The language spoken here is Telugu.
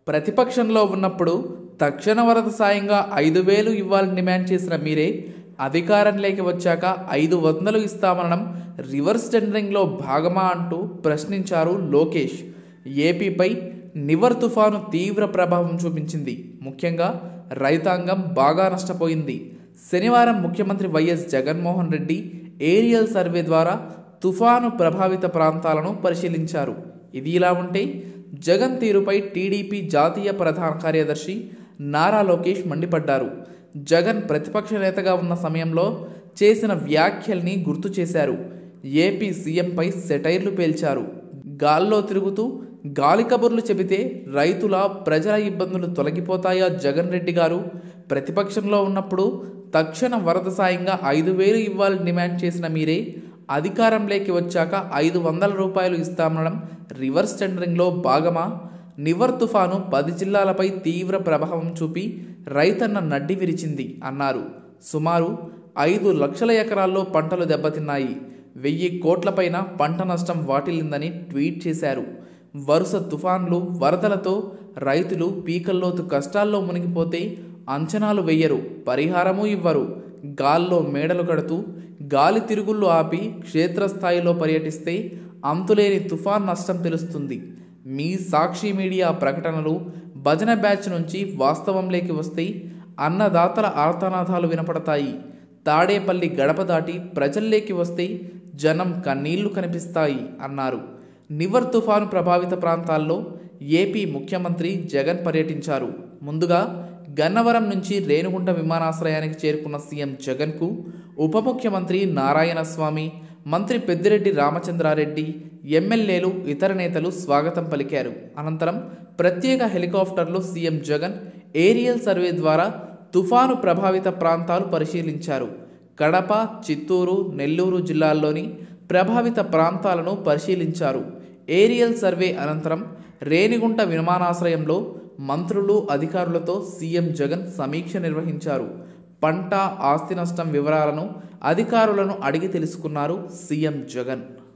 ప్రతిపక్షంలో ఉన్నప్పుడు తక్షణ వరద సాయంగా 5,000 ఇవ్వాలని డిమాండ్ చేసిన మీరే అధికారంలోకి వచ్చాక 500 ఇస్తామనడం రివర్స్ టెండరింగ్లో భాగమా అంటూ ప్రశ్నించారు లోకేష్. ఏపీపై నివర్ తుఫాను తీవ్ర ప్రభావం చూపించింది. ముఖ్యంగా రైతాంగం బాగా నష్టపోయింది. శనివారం ముఖ్యమంత్రి YS Jaganmohan Reddy aerial survey ద్వారా తుఫాను ప్రభావిత ప్రాంతాలను పరిశీలించారు. ఇది ఇలా ఉంటే జగన్ తీరుపై టీడీపీ జాతీయ ప్రధాన కార్యదర్శి నారా లోకేష్ మండిపడ్డారు. జగన్ ప్రతిపక్ష నేతగా ఉన్న సమయంలో చేసిన వ్యాఖ్యల్ని గుర్తు చేశారు. ఏపీ సీఎంపై సెటైర్లు పేల్చారు. గాల్లో తిరుగుతూ గాలి కబుర్లు చెబితే రైతుల ప్రజల ఇబ్బందులు తొలగిపోతాయా? జగన్ రెడ్డి గారు ప్రతిపక్షంలో ఉన్నప్పుడు తక్షణ వరద సాయంగా 5,000 ఇవ్వాలని డిమాండ్ చేసిన మీరే అధికారంలోకి వచ్చాక 500 రూపాయలు ఇస్తామనడం రివర్స్ టెండరింగ్లో భాగమా? నివర్ తుఫాను 10 జిల్లాలపై తీవ్ర ప్రభావం చూపి రైతన్న నడ్డి విరిచింది అన్నారు. సుమారు 5 లక్షల ఎకరాల్లో పంటలు దెబ్బతిన్నాయి. 1000 కోట్లపైన పంట నష్టం వాటిల్లిందని ట్వీట్ చేశారు. వరుస తుఫాన్లు, వరదలతో రైతులు పీకల్లోతు కష్టాల్లో మునిగిపోతే అంచనాలు వెయ్యరు, పరిహారమూ ఇవ్వరు. గాల్లో మేడలు కడుతూ గాలి తిరుగుళ్ళు ఆపి క్షేత్రస్థాయిలో పర్యటిస్తే అంతులేని తుఫాన్ నష్టం తెలుస్తుంది. మీ సాక్షి మీడియా ప్రకటనలు, భజన బ్యాచ్ నుంచి వాస్తవంలోకి వస్తే అన్నదాతల ఆర్తనాదాలు వినపడతాయి. తాడేపల్లి గడప దాటి ప్రజల్లోకి వస్తే జనం కన్నీళ్లు కనిపిస్తాయి అన్నారు. నివర్ తుఫాను ప్రభావిత ప్రాంతాల్లో ఏపీ ముఖ్యమంత్రి జగన్ పర్యటించారు. ముందుగా గన్నవరం నుంచి రేణిగుంట విమానాశ్రయానికి చేరుకున్న సీఎం జగన్కు ఉప ముఖ్యమంత్రి నారాయణ స్వామి, మంత్రి పెద్దిరెడ్డి రామచంద్రారెడ్డి, ఎమ్మెల్యేలు, ఇతర నేతలు స్వాగతం పలికారు. అనంతరం ప్రత్యేక హెలికాప్టర్లో సీఎం జగన్ ఏరియల్ సర్వే ద్వారా తుఫాను ప్రభావిత ప్రాంతాలు పరిశీలించారు. కడప, చిత్తూరు, నెల్లూరు జిల్లాల్లోని ప్రభావిత ప్రాంతాలను పరిశీలించారు. ఏరియల్ సర్వే అనంతరం రేణిగుంట విమానాశ్రయంలో మంత్రులు, అధికారులతో సీఎం జగన్ సమీక్ష నిర్వహించారు. పంట, ఆస్తి నష్టం వివరాలను అధికారులను అడిగి తెలుసుకున్నారు సీఎం జగన్.